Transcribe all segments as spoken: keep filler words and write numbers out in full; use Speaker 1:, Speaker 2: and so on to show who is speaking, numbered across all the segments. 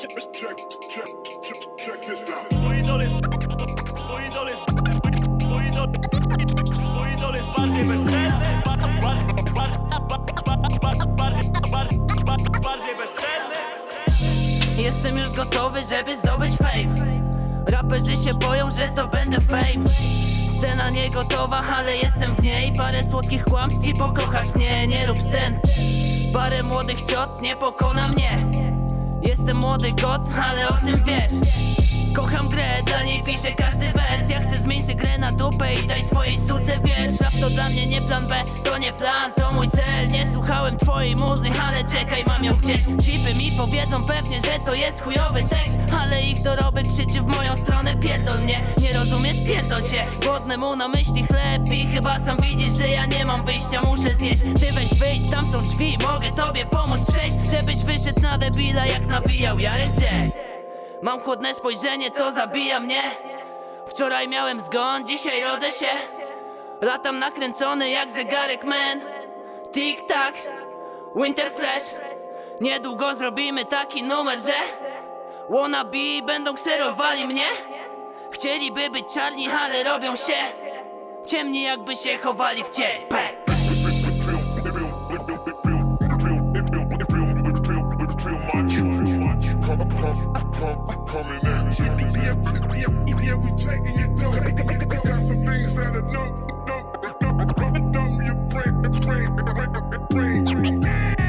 Speaker 1: Twój idol jest, twój idol jest, twój idol, twój idol jest bardziej bezcenny, bardziej bezcenny.
Speaker 2: Jestem już gotowy, żeby zdobyć fame. Raperzy się boją, że zdobędę fame. Scena nie gotowa, ale jestem w niej. Parę słodkich kłamstw i pokochasz mnie. Nie rób scen. Parę młodych ciot nie pokona mnie. Jestem młody kot, ale o tym wiesz. Kocham grę, dla niej piszę każdy wers. Jak chcesz, zmień sobie grę na dupę i daj swojej suce wiersz. Rap to dla mnie nie plan B, to nie plan, to mój cel. Nie słuchałem twojej muzy, ale czekaj, mam ją gdzieś. Cipy mi powiedzą pewnie, że to jest chujowy tekst, ale ich dorobek krzyczy w moją stronę. Pierdol mnie, nie rozumiesz? Pierdol się. Głodnemu na myśli chleb i chyba sam widzisz, że ja nie mam wyjścia, muszę zjeść. Ty weź wyjdź, tam są drzwi, mogę tobie pomóc przejść, żebyś wyszedł na debila jak nawijał Jarek J. Mam chłodne spojrzenie, co zabija mnie. Wczoraj miałem zgon, dzisiaj rodzę się. Latam nakręcony jak zegarek man. Tik-tak, Winter Fresh. Niedługo zrobimy taki numer, że wannabe będą kserowali mnie. Chcieliby być czarni, ale robią się ciemni, jakby się chowali w ciepę.
Speaker 3: Coming in. Yeah, yeah, yeah, we taking it down. Got some things that are numb, numb, numb, numb your brain, brain, brain, brain.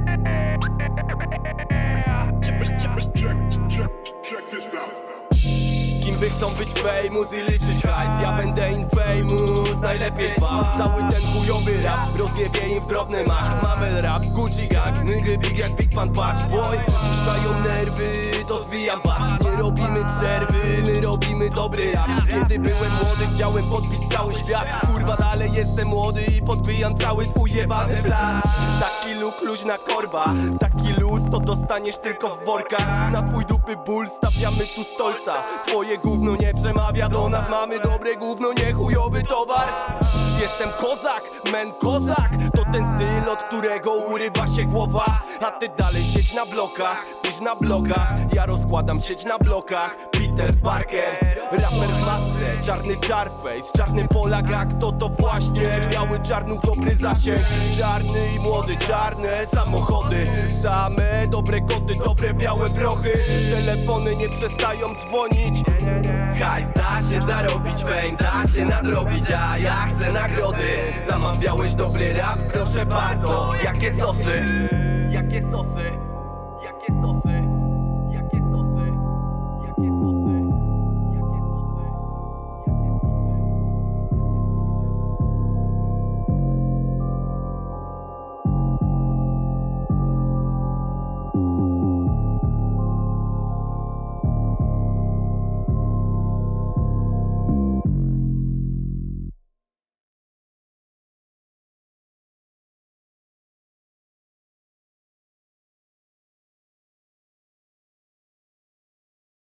Speaker 3: Check this out.
Speaker 4: Kim by chcą być famous i liczyć hajs? Ja będę infamous, najlepiej dwa. Cały ten chujowy rap rozjebie im w drobny mak. Mamy rap, Gucci gang, nigdy big jak Big Pan Patch Boy. Puszczają nerwy, to zwijam bat. Nie robimy przerwy, my robimy dobry rap. Kiedy byłem młody, chciałem podbić cały świat. Kurwa, dalej jestem młody i podbijam cały twój jebany flat. Taki luk, luźna korba, taki luz to dostaniesz tylko w workach. Na twój dupy ból stawiamy tu stolca. Twoje gówno nie przemawia do nas, mamy dobre gówno, nie chujowy towar. Jestem kozak, men kozak. To ten styl, od którego urywa się głowa. A ty dalej siedź na blokach, pisz na blogach. Ja rozkładam sieć na blokach. Peter Parker, raper w masce, czarny czarface, czarny Polak, jak to to właśnie. Biały czarnuch, dobry zasięg, czarny i młody, czarne samochody. Same dobre koty, dobre białe prochy. Telefony nie przestają dzwonić. Hajs da się zarobić, fame da się nadrobić, a ja chcę nagrody. Zamawiałeś dobry rap? Proszę bardzo, jakie sosy? Jakie sosy?